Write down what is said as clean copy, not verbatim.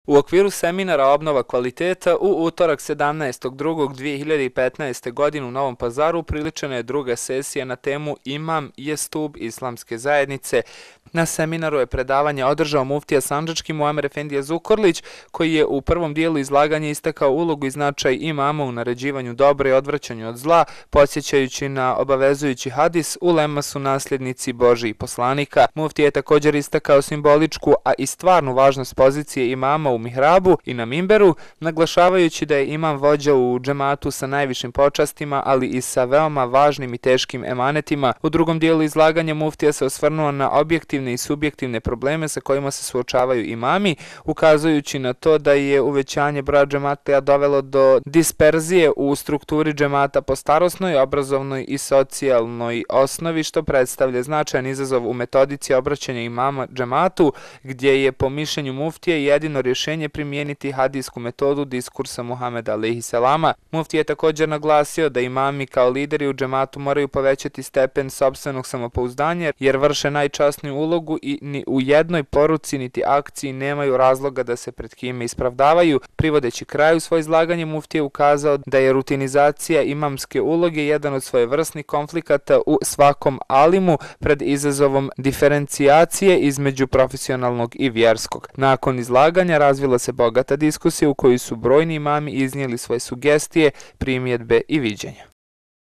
U okviru seminara Obnova kvaliteta u utorak 17.2.2015. godine u Novom Pazaru priličena je druga sesija na temu Imam je stub islamske zajednice. Na seminaru je predavanje održao muftija sandžački Muamer Efendija Zukorlić, koji je u prvom dijelu izlaganja istakao ulogu i značaj imama u naređivanju dobra i odvraćanju od zla, podsjećajući na obavezujući hadis ulema su nasljednici Božjih poslanika. Muftija je također istakao simboličku, a i stvarnu važnost pozicije imama u mihrabu i na mimberu, naglašavajući da je imam vođa u džematu sa najvišim počastima, ali i sa veoma važnim i teškim emanetima. U drugom dijelu izlaganja muftija se osvrnuo na objektivne i subjektivne probleme sa kojima se suočavaju imami, ukazujući na to da je uvećanje broja džemata dovelo do disperzije u strukturi džemata po starosnoj, obrazovnoj i socijalnoj osnovi, što predstavlja značajan izazov u metodici obraćanja imama džematu, gdje je po mišljenju muftije jedino rješenje primijeniti hadijsku metodu diskursa Muhameda a.s. Muftija je također naglasio da imami kao lideri u džematu moraju povećati stepen sopstvenog samopouzdanja, jer vrše najčasniju ulogu i ni u jednoj poruci niti akciji nemaju razloga da se pred kime ispravdavaju. Privodeći kraju svoje izlaganje, muftija je ukazao da je rutinizacija imamske uloge jedan od svojevrsnih konflikata u svakom alimu pred izazovom diferencijacije između profesionalnog i vjerskog. Nakon izlaganja razvila se bogata diskusija u kojoj su brojni imami iznijeli svoje sugestije, primjedbe i viđenja.